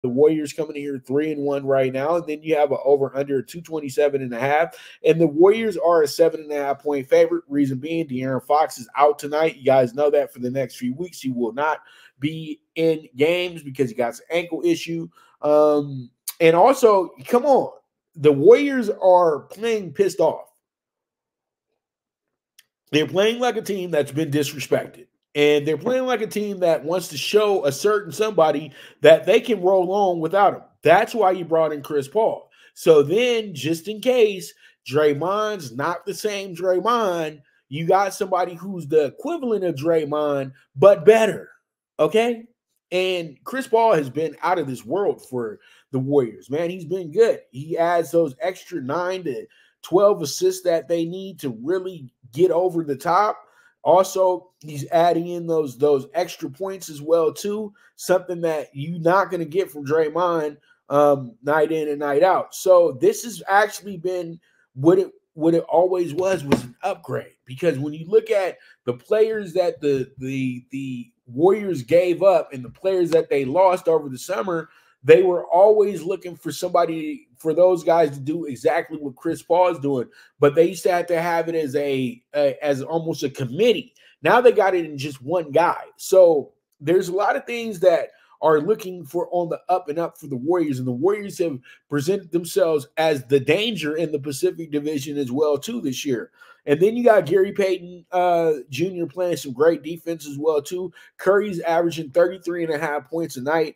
The Warriors coming in here 3-1 right now, and then you have an over under 227.5, and the Warriors are a 7.5 point favorite. Reason being, DeAaron Fox is out tonight. You guys know that for the next few weeks he will not be in games because he got an ankle issue. And also, come on, the Warriors are playing pissed off. They're playing like a team that's been disrespected. And they're playing like a team that wants to show a certain somebody that they can roll on without him. That's why you brought in Chris Paul. So then, just in case Draymond's not the same Draymond, you got somebody who's the equivalent of Draymond, but better. Okay? And Chris Paul has been out of this world for the Warriors, man. He's been good. He adds those extra 9 to 12 assists that they need to really get over the top. Also, he's adding in those extra points as well, too, something that you're not going to get from Draymond night in and night out. So this has actually been what it always was an upgrade, because when you look at the players that the Warriors gave up and the players that they lost over the summer, they were always looking for somebody, for those guys to do exactly what Chris Paul is doing, but they used to have to have it as almost a committee. Now they got it in just one guy. So there's a lot of things that are looking for on the up and up for the Warriors, and the Warriors have presented themselves as the danger in the Pacific Division as well too this year. And then you got Gary Payton Jr. playing some great defense as well too. Curry's averaging 33.5 points a night.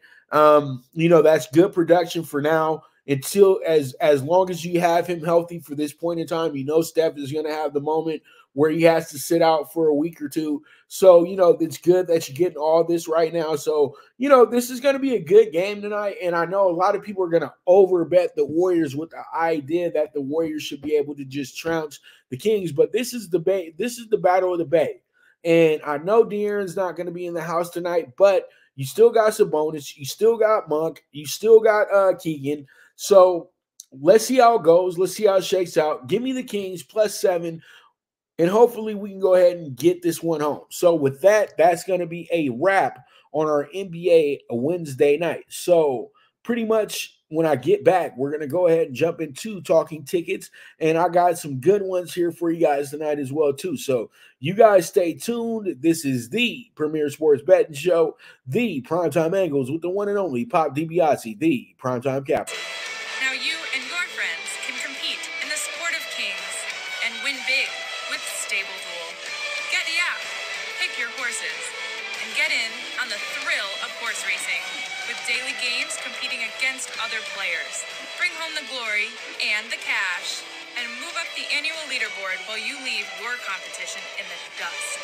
That's good production for now, until as long as you have him healthy for this point in time. Steph is going to have the moment where he has to sit out for a week or two. So, it's good that you're getting all this right now. So, this is going to be a good game tonight. And I know a lot of people are going to overbet the Warriors with the idea that the Warriors should be able to just trounce the Kings. But this is the battle of the Bay. And I know DeAaron's not going to be in the house tonight, but you still got Sabonis, you still got Monk, you still got Keegan. So let's see how it goes. Let's see how it shakes out. Give me the Kings +7, and hopefully we can go ahead and get this one home. So with that, that's going to be a wrap on our NBA Wednesday night. So pretty much when I get back, we're going to go ahead and jump into talking tickets, and I got some good ones here for you guys tonight as well too. So you guys stay tuned. This is the Premier Sports Betting Show, the Primetime Angles with the one and only Pop Dibiase, the Primetime Capper. Now you and your friends can compete in the sport of kings and win big with Stable Duel. Get the app, pick your horses, and get in on the thrill of horse racing with daily games competing against other players. Bring home the glory and the cash, and move up the annual leaderboard while you leave your competition in the dust.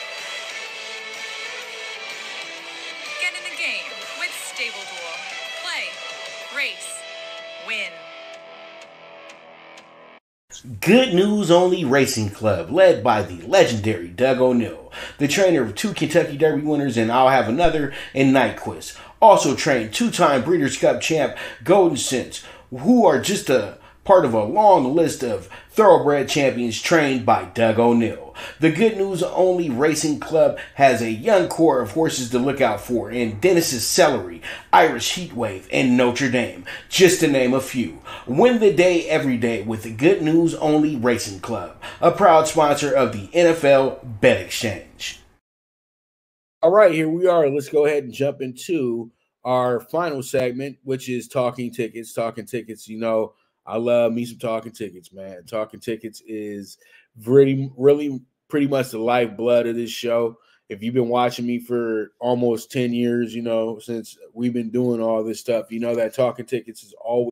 Get in the game with Stable Duel. Play, race, win. Good News Only Racing Club, led by the legendary Doug O'Neill, the trainer of 2 Kentucky Derby winners, and I'll have another in Nyquist. Also trained 2-time Breeders' Cup champ Golden Sense, who are just a part of a long list of thoroughbred champions trained by Doug O'Neill. The Good News Only Racing Club has a young core of horses to look out for in Dennis's Celery, Irish Heatwave, and Notre Dame, just to name a few. Win the day every day with the Good News Only Racing Club, a proud sponsor of the NFL Bet Exchange. All right, here we are. Let's go ahead and jump into our final segment, which is Talking Tickets. Talking Tickets, I love me some Talking Tickets, man. Talking Tickets is really pretty much the lifeblood of this show. If you've been watching me for almost 10 years, since we've been doing all this stuff, that Talking Tickets is always